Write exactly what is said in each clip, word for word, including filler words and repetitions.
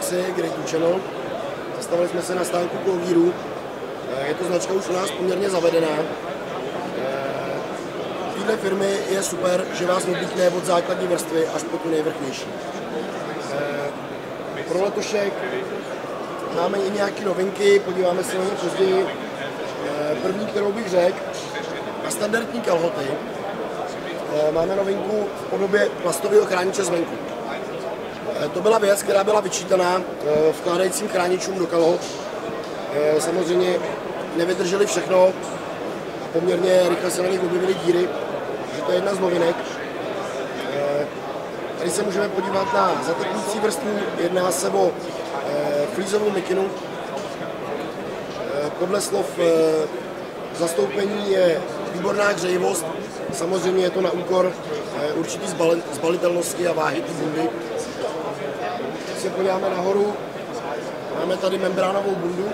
Galaxy Great Channel. Zastavili jsme se na stánku Colgíru. Je to značka už u nás poměrně zavedená. Téhle firmy je super, že vás odlíkne od základní vrstvy až po tu nejvrchnější. Pro letošek máme i nějaké novinky, podíváme se na ně později. První, kterou bych řekl, na standardní kalhoty máme novinku v podobě plastového chrániče zvenku. To byla věc, která byla vyčítaná vkládajícím chráničům do kalhot. Samozřejmě nevydrželi všechno a poměrně rychle se na nich objevily díry, že to je jedna z novinek. Tady se můžeme podívat na zateplující vrstvu, jedná se o flízovou mikinu. Podle slov zastoupení je výborná hřejivost, samozřejmě je to na úkor určitý zbalitelnosti a váhy té bundy. Když se podíváme nahoru, máme tady membránovou bundu.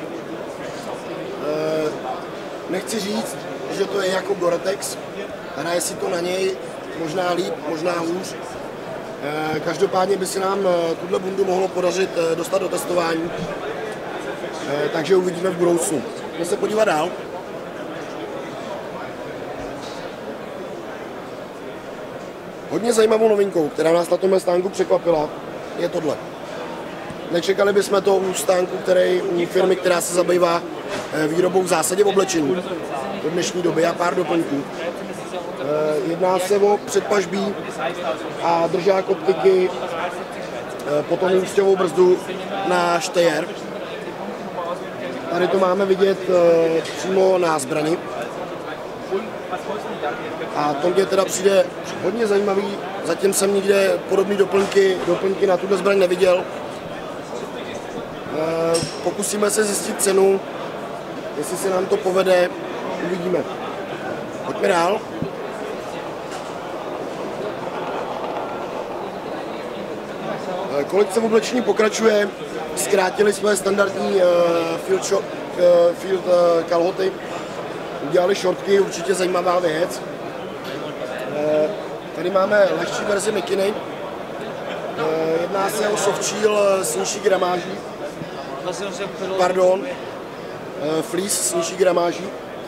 Nechci říct, že to je jako Gore-Tex, hraje si to na něj, možná líp, možná hůř. Každopádně by se nám tuhle bundu mohlo podařit dostat do testování, takže uvidíme v budoucnu. Pojďme se podívat dál. Hodně zajímavou novinkou, která nás na tomhle stánku překvapila, je tohle. Nečekali bychom to u stánku, který, u firmy, která se zabývá výrobou v zásadě v oblečení do dnešní doby a pár doplňků. Jedná se o předpažbí a držák optiky, potom ústěvou brzdu na štejer. Tady to máme vidět přímo na zbrani. A to mě teda přijde hodně zajímavý, zatím jsem nikde podobné doplňky, doplňky na tuto zbraň neviděl. Pokusíme se zjistit cenu, jestli se nám to povede, uvidíme. Pojďme dál. Kolekce v oblečení pokračuje, zkrátili jsme standardní uh, field, short, uh, field uh, kalhoty, udělali shortky, určitě zajímavá věc. Uh, tady máme lehčí verzi mikiny, uh, jedná se o softshell s nižší gramáží, pardon, uh, fleece s nižší gramáží.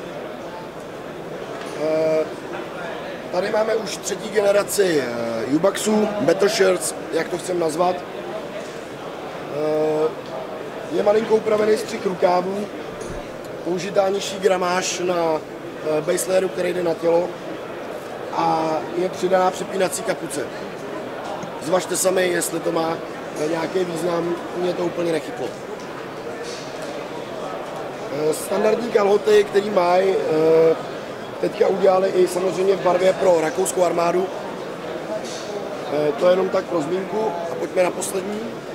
Uh, Tady máme už třetí generaci uh, Ubaxů, Battle Shirts, jak to chcem nazvat. Uh, je malinko upravený střih rukávů, použitá nižší gramáž na uh, base layeru, který jde na tělo, a je přidaná přepínací kapuce. Zvažte sami, jestli to má nějaký význam, mě to úplně nechytlo. Uh, standardní kalhoty, který mají, uh, teďka udělali i samozřejmě v barvě pro rakouskou armádu. E, to je jenom tak pro zmínku. A pojďme na poslední.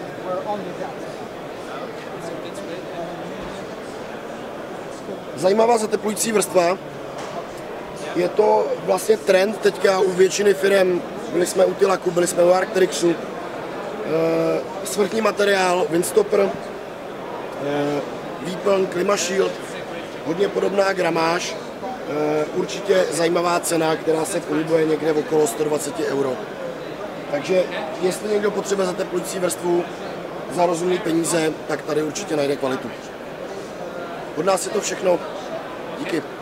Zajímavá zateplující vrstva. Je to vlastně trend teďka u většiny firem. Byli jsme u Tilaku, byli jsme u Arc'teryxu. E, svrchní materiál, windstopper, e, výplň, klimashield, hodně podobná gramáž. Určitě zajímavá cena, která se pohybuje někde okolo sto dvacet euro. Takže jestli někdo potřebuje zateplující vrstvu za rozumné peníze, tak tady určitě najde kvalitu. Od nás je to všechno. Díky.